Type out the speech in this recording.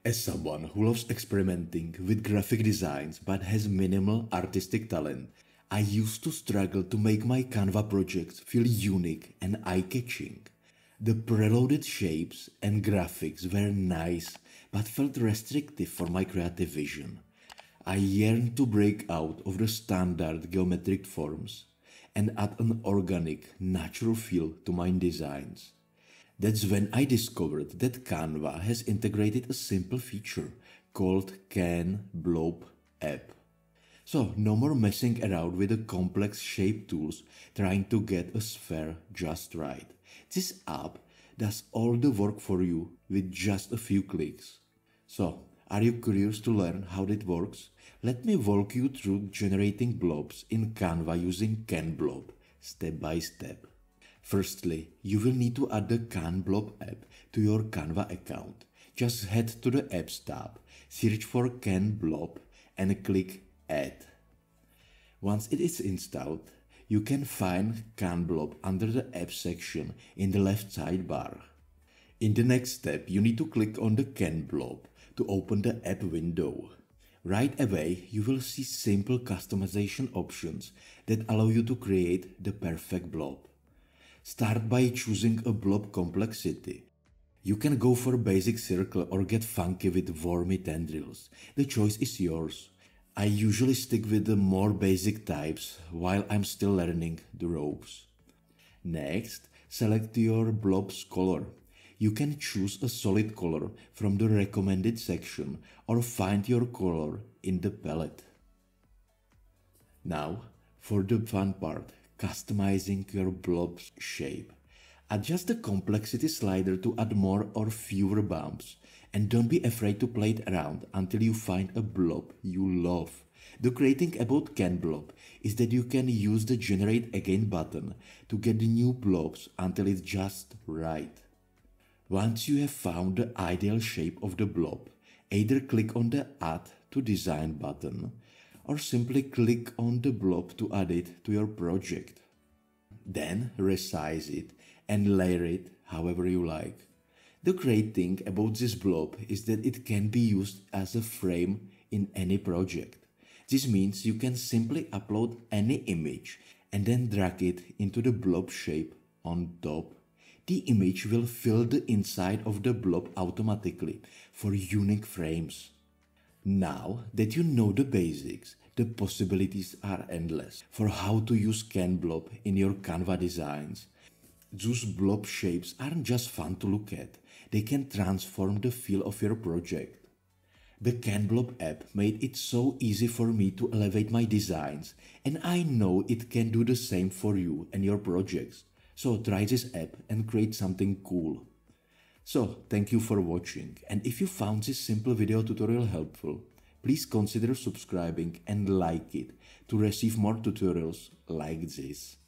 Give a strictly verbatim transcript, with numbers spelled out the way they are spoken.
As someone who loves experimenting with graphic designs but has minimal artistic talent, I used to struggle to make my Canva projects feel unique and eye-catching. The preloaded shapes and graphics were nice but felt restrictive for my creative vision. I yearned to break out of the standard geometric forms and add an organic, natural feel to my designs. That's when I discovered that Canva has integrated a simple feature called Can Blob app. So no more messing around with the complex shape tools trying to get a sphere just right. This app does all the work for you with just a few clicks. So, are you curious to learn how that works? Let me walk you through generating blobs in Canva using CanBlob, step by step. Firstly, you will need to add the CanBlob app to your Canva account. Just head to the Apps tab, search for CanBlob and click Add. Once it is installed, you can find CanBlob under the Apps section in the left sidebar. In the next step, you need to click on the CanBlob to open the app window. Right away, you will see simple customization options that allow you to create the perfect blob. Start by choosing a blob complexity. You can go for a basic circle or get funky with wormy tendrils. The choice is yours. I usually stick with the more basic types while I'm still learning the ropes. Next, select your blob's color. You can choose a solid color from the recommended section or find your color in the palette. Now, for the fun part, customizing your blob's shape. Adjust the complexity slider to add more or fewer bumps, and don't be afraid to play it around until you find a blob you love. The great thing about CanBlob is that you can use the Generate Again button to get the new blobs until it's just right. Once you have found the ideal shape of the blob, either click on the Add to Design button or simply click on the blob to add it to your project. Then resize it and layer it however you like. The great thing about this blob is that it can be used as a frame in any project. This means you can simply upload any image and then drag it into the blob shape on top. The image will fill the inside of the blob automatically for unique frames. Now that you know the basics, the possibilities are endless for how to use CanBlob in your Canva designs. Those blob shapes aren't just fun to look at, they can transform the feel of your project. The CanBlob app made it so easy for me to elevate my designs, and I know it can do the same for you and your projects. So try this app and create something cool. So thank you for watching, and if you found this simple video tutorial helpful, please consider subscribing and like it to receive more tutorials like this.